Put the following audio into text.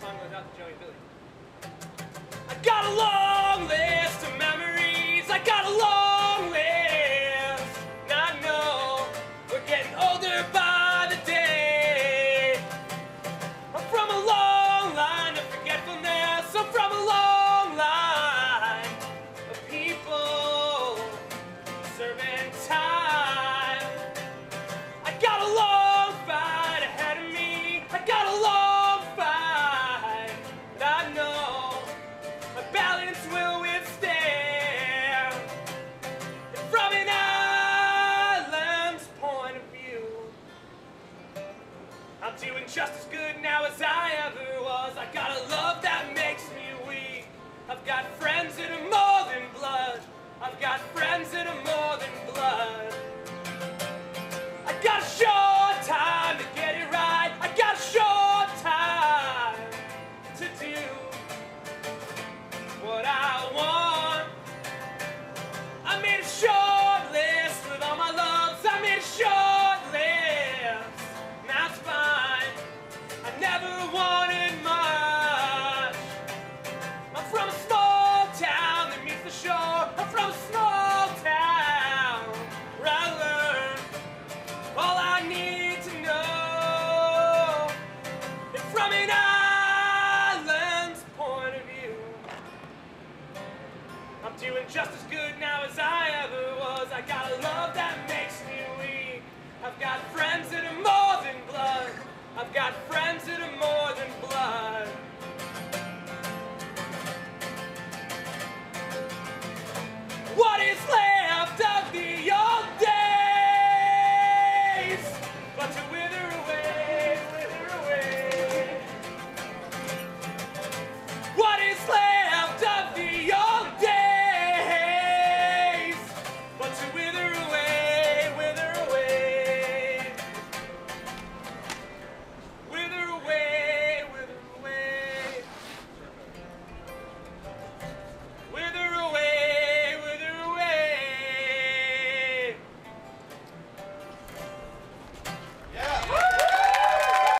song goes out to Joey Billy. I got a long list of memories. I got a long list. And I know we're getting older by the day. I'm from a long line of forgetfulness. I'm from a long line of people serving time. I got a long fight ahead of me. I got a long fight. And I know my balance will withstand. And from an island's point of view, I'm doing just as good now as I ever was. I got a love that makes me weak. I've got friends that are more than blood. I've got friends that are more than blood. I got a short time to get it right. I got a short time to do what I want. I made a short list with all my loves. I made a short list. That's fine. I never wanted much. I'm from a small town that meets the shore. I'm from a small town where I learned all I need to know. And from an island's point of view, I'm doing just as good now as I ever was. I got a love that makes me weak. I've got friends that are more than blood. I've got friends that are more